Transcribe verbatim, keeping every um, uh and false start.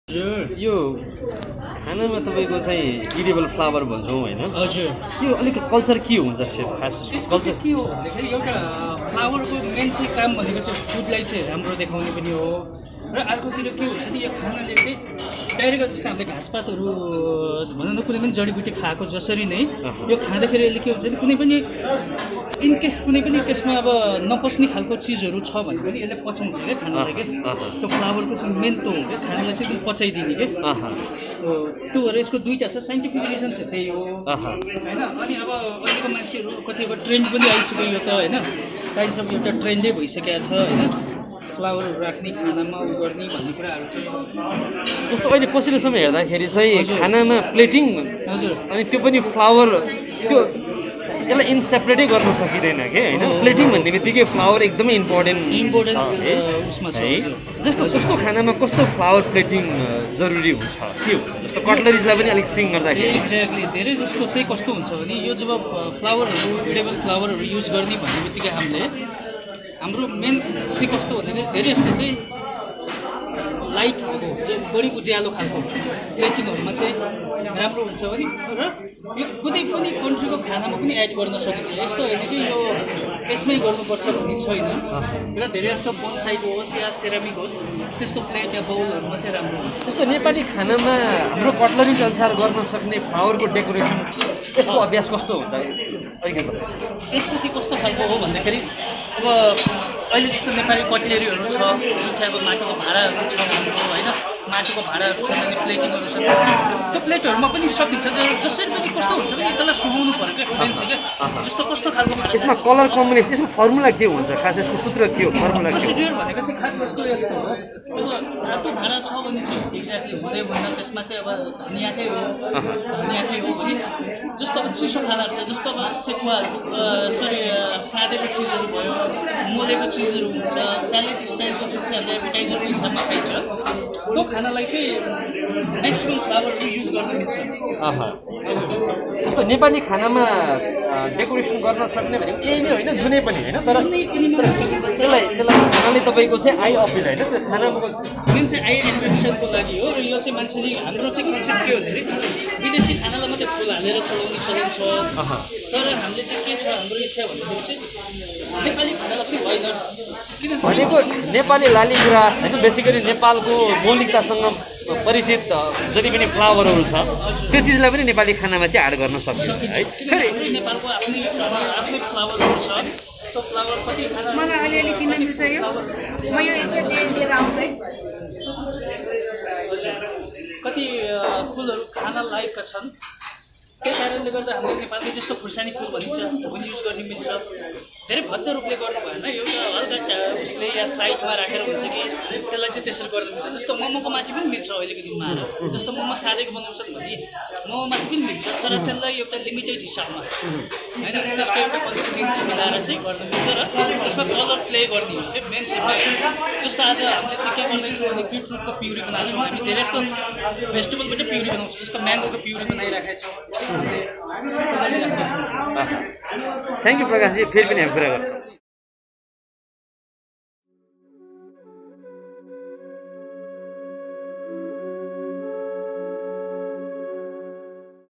हजुर यो खानामा तपाईँको चाहिँ इडिबल फ्लावर भन्छौँ होइन हजुर यो अलिक कल्चर के हुन्छ सेफ खास यसको चाहिँ के हो भन्दाखेरि एउटा फ्लावरको मेन चाहिँ काम भनेको चाहिँ फुडलाई चाहिँ राम्रो देखाउने पनि हो र अर्कोतिर के हुन्छ नि यो खानाले चाहिँ डाइरेक्ट जस्तो हामीले घाँसपातहरू भनौँ न कुनै पनि जडीबुटी खाएको जसरी नै यो खाँदाखेरि यसले के हुन्छ नि कुनै पनि इनकेस कुनै पनि त्यसमा अब नपस्ने खालको चिजहरू छ भने पनि यसले पचाउँछ क्या खानालाई क्या त्यो फ्लावरको चाहिँ मेन त्यो हो क्या खानालाई चाहिँ पचाइदिने क्या त्यो भएर यसको दुईवटा छ साइन्टिफिक रिजन छ त्यही हो होइन अनि अब अहिलेको मान्छेहरू कति अब ट्रेन्ड पनि आइसक्यो यो त होइन काइन्ड अफ एउटा ट्रेन्डै भइसकेको छ होइन फ्लावरहरू राख्ने खानामा उ गर्ने भन्ने कुराहरू चाहिँ जस्तो अहिले पछिल्लो समय हेर्दाखेरि चाहिँ खानामा प्लेटिङ हजुर अनि त्यो पनि फ्लावर त्यो यसलाई इनसेपरेटै गर्न सकिँदैन कि होइन प्लेटिङ भन्ने बित्तिकै फ्लावर एकदमै इम्पोर्टेन्ट इम्पोर्टेन्स उसमा छ है जस्तो कस्तो खानामा कस्तो फ्लावर प्लेटिङ जरुरी हुन्छ के हुन्छ जस्तो कटलरिजलाई पनि अलिक सिङ गर्दाखेरि एक्ज्याक्टली धेरै जस्तो चाहिँ कस्तो हुन्छ भने यो जब फ्लावरहरू इडेबल फ्लावरहरू युज गर्ने भन्ने बित्तिकै हामीले हाम्रो मेन चाहिँ कस्तो भन्दाखेरि धेरै जस्तो चाहिँ लाइट खालको बढी उज्यालो खालको प्लेटिङहरूमा चाहिँ राम्रो हुन्छ भने र यो कुनै पनि कन्ट्रीको खानामा पनि एड गर्न सकिन्छ यस्तो होइन कि यो यसमै गर्नुपर्छ भन्ने छैन र धेरै जस्तो बोनसाइड होस् या सेरामिक होस् त्यस्तो प्लेट या बाउलहरूमा चाहिँ राम्रो हुन्छ जस्तो नेपाली खानामा हाम्रो कटलरिज अनुसार गर्न सक्ने फ्लावरको डेकोरेसन यसको अभ्यास कस्तो हुन्छ यसको चाहिँ कस्तो खालको हो भन्दाखेरि अब अहिले जस्तो नेपाली कटलेरीहरू छ जुन चाहिँ अब माटोको भाँडाहरू छ हाम्रो होइन माटोको भाँडाहरू छन् अनि प्लेटिङहरू छन् त्यो प्लेटहरूमा पनि सकिन्छ जसरी पनि कस्तो हुन्छ भने त्यसलाई सुहाउनु पऱ्यो क्या मेन चाहिँ क्या जस्तो कस्तो खालको भाँडा यसमा कलर कम्बिनेसन यसको फर्मुला के हुन्छ खास यसको सूत्र के हो फर्मुला प्रोसिड्युर भनेको चाहिँ खास यसको यस्तो हो अब तातो भाँडा छ भने चाहिँ एक्ज्याक्टली हुँदै भन्न त्यसमा चाहिँ अब धनियाकै हो धनियाकै हो भने जस्तो अब चिसो खानाहरू छ जस्तो अब सेकुवाहरू सरी साँधेको चिजहरू भयो मोलेको चिजहरू हुन्छ स्यालेड स्टाइलको जुन चाहिँ हामीले एपिटाइजरको हिसाबमा खाइन्छ त्यो खानालाई चाहिँ म्याक्सिमम फ्लावरहरू युज गर्न मिल्छ जस्तो नेपाली खानामा डेकोरेसन गर्न सक्ने भनेको यही नै होइन जुनै पनि होइन तर त्यसलाई त्यसलाई खानाले तपाईँको चाहिँ आई अपिल होइन त्यो खानाको मेन चाहिँ आई एट्र्याक्सनको लागि हो र यो चाहिँ मान्छेले हाम्रो चाहिँ कन्सेप्ट के हो भने विदेशी खानालाई मात्रै फुल हालेर चलाउने चलन छ तर हामीले चाहिँ के छ हाम्रो इच्छा भन्दाखेरि चाहिँ नेपाली खानालाई पनि होइन भनेको नेपाली लालीगुँडा होइन बेसी गरी नेपालको मौलिकतासँग परिचित जति पनि फ्लावरहरू छ त्यो चिजलाई पनि नेपाली खानामा चाहिँ एड गर्न सकिन्छ है फेरि नेपालको आफ्नै आफ्नै फ्लावरहरू छ त्यो फ्लावर कति मलाई अलिअलि किन्न मिल्छ यो म यो एकचोटि लिएर आउँदै कति फुलहरू खान लायकका छन् त्यही कारणले गर्दा हामीले नेपालको जस्तो खुर्सानी फुल भनिन्छ त्यो पनि युज गर्ने मिल्छ धेरै भद्द रूपले गर्नु भएन एउटा हल्का उसले या साइडमा राखेर हुन्छ कि त्यसलाई चाहिँ त्यसरी गर्नु मिल्छ जस्तो मोमोको माथि पनि मिल्छ अहिलेको दिनमा आएर जस्तो मोमो सादेको बनाउँछन् भने मोमो माथि पनि मिल्छ तर त्यसलाई एउटा लिमिटेड हिसाबमा होइन त्यसको एउटा कन्सिस्टेन्सी मिलाएर चाहिँ गर्नु मिल्छ र त्यसमा कलर प्ले गर्ने हो त्यो मेन चाहिँ जस्तो आज हामीले चाहिँ के गर्दैछौँ भने बिटरुटको प्युरी बनाउँछौँ हामी धेरै जस्तो भेजिटेबलबाट प्युरी बनाउँछौँ जस्तो म्याङ्गोको प्युरी बनाइराखेका छौँ थ्याङ्क यू प्रकाशजी फेरि पनि हामी कुरा गर्छौँ